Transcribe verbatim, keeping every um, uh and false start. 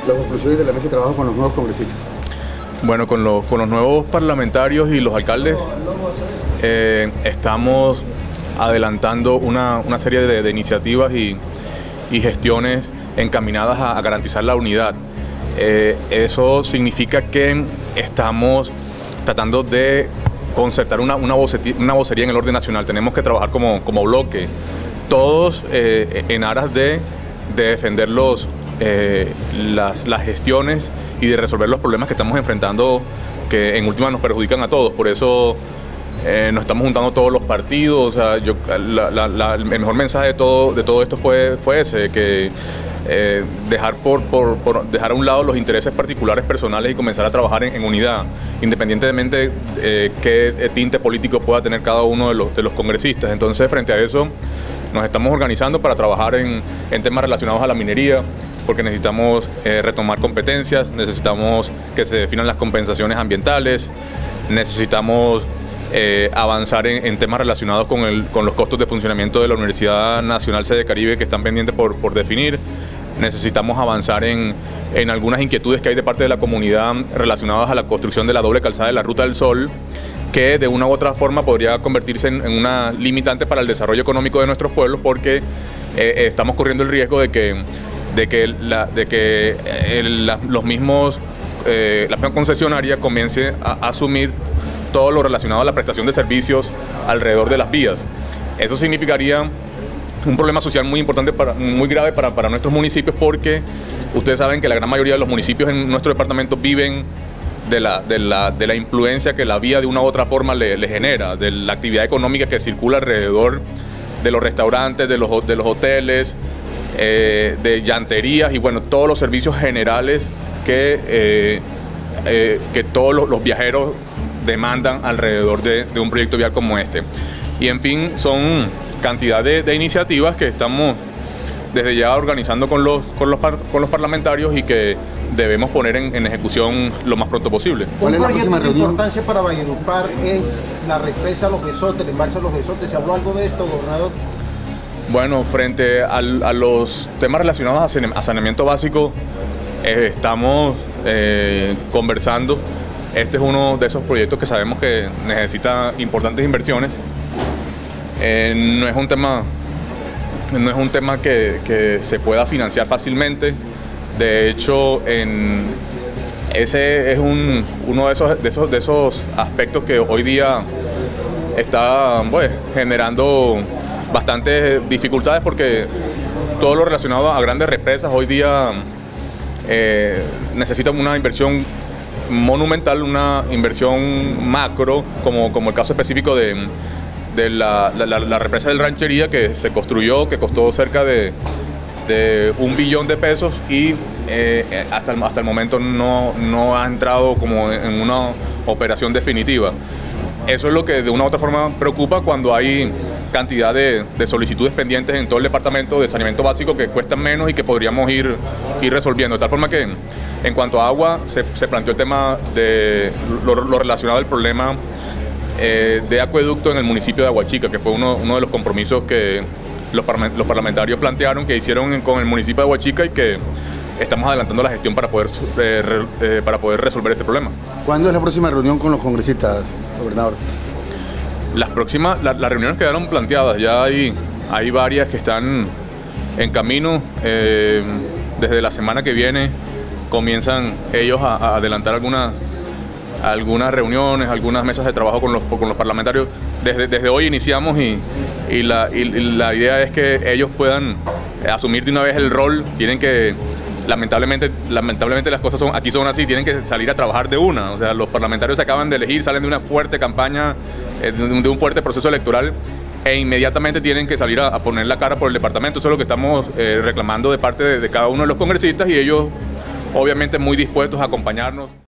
las conclusiones de la mesa de trabajo con los nuevos congresistas? Bueno, con los, con los nuevos parlamentarios y los alcaldes eh, estamos adelantando una, una serie de, de iniciativas y, y gestiones encaminadas a, a garantizar la unidad. Eh, eso significa que estamos tratando de concertar una, una, vocería, una vocería en el orden nacional. Tenemos que trabajar como, como bloque, todos eh, en aras de, de defender los, eh, las, las gestiones y de resolver los problemas que estamos enfrentando, que en última nos perjudican a todos. Por eso eh, nos estamos juntando todos los partidos. O sea, yo, la, la, la, el mejor mensaje de todo, de todo esto fue, fue ese, que eh, dejar, por, por, por dejar a un lado los intereses particulares personales y comenzar a trabajar en, en unidad, independientemente de eh, qué tinte político pueda tener cada uno de los, de los congresistas. Entonces, frente a eso, nos estamos organizando para trabajar en, en temas relacionados a la minería, porque necesitamos eh, retomar competencias, necesitamos que se definan las compensaciones ambientales, necesitamos eh, avanzar en, en temas relacionados con, el, con los costos de funcionamiento de la Universidad Nacional Sede Caribe, que están pendientes por, por definir. Necesitamos avanzar en, en algunas inquietudes que hay de parte de la comunidad relacionadas a la construcción de la doble calzada de la Ruta del Sol, que de una u otra forma podría convertirse en, en una limitante para el desarrollo económico de nuestros pueblos, porque eh, estamos corriendo el riesgo de que de que, la, de que el, la, los mismos, eh, la misma concesionaria comience a, a asumir todo lo relacionado a la prestación de servicios alrededor de las vías. Eso significaría un problema social muy importante, para, muy grave para, para nuestros municipios, porque ustedes saben que la gran mayoría de los municipios en nuestro departamento viven de la, de la, de la influencia que la vía de una u otra forma le, le genera, de la actividad económica que circula alrededor de los restaurantes, de los, de los hoteles, Eh, de llanterías y bueno, todos los servicios generales que, eh, eh, que todos los, los viajeros demandan alrededor de, de un proyecto vial como este. Y en fin, son cantidad de, de iniciativas que estamos desde ya organizando con los, con los, par, con los parlamentarios y que debemos poner en, en ejecución lo más pronto posible. Un proyecto de importancia para Valledupar es la represa Los Besotes, el embalse Los Besotes. ¿Se habló algo de esto, gobernador? Bueno, frente al, a los temas relacionados a saneamiento básico, eh, estamos eh, conversando. Este es uno de esos proyectos que sabemos que necesita importantes inversiones. Eh, no es un tema, no es un tema que, que se pueda financiar fácilmente. De hecho, en, ese es un, uno de esos, de, esos, de esos aspectos que hoy día está pues, generando bastantes dificultades, porque todo lo relacionado a grandes represas hoy día eh, necesita una inversión monumental, una inversión macro, como, como el caso específico de, de la, la, la represa del Ranchería, que se construyó, que costó cerca de, de un billón de pesos y eh, hasta, el, hasta el momento no, no ha entrado como en una operación definitiva. Eso es lo que de una u otra forma preocupa cuando hay cantidad de, de solicitudes pendientes en todo el departamento de saneamiento básico que cuestan menos y que podríamos ir, ir resolviendo. De tal forma que en cuanto a agua se, se planteó el tema de lo, lo relacionado al problema eh, de acueducto en el municipio de Aguachica, que fue uno, uno de los compromisos que los, los parlamentarios plantearon, que hicieron con el municipio de Aguachica y que estamos adelantando la gestión para poder, eh, re, eh, para poder resolver este problema. ¿Cuándo es la próxima reunión con los congresistas, gobernador? Las próximas, la, las reuniones quedaron planteadas, ya hay, hay varias que están en camino. Eh, desde la semana que viene comienzan ellos a, a adelantar algunas, algunas reuniones, algunas mesas de trabajo con los, con los parlamentarios. Desde, desde hoy iniciamos y, y, la, y la idea es que ellos puedan asumir de una vez el rol. Tienen que, lamentablemente, lamentablemente las cosas son, aquí son así, tienen que salir a trabajar de una. O sea, los parlamentarios se acaban de elegir, salen de una fuerte campaña, de un fuerte proceso electoral, e inmediatamente tienen que salir a, a poner la cara por el departamento. Eso es lo que estamos eh, reclamando de parte de, de cada uno de los congresistas, y ellos obviamente muy dispuestos a acompañarnos.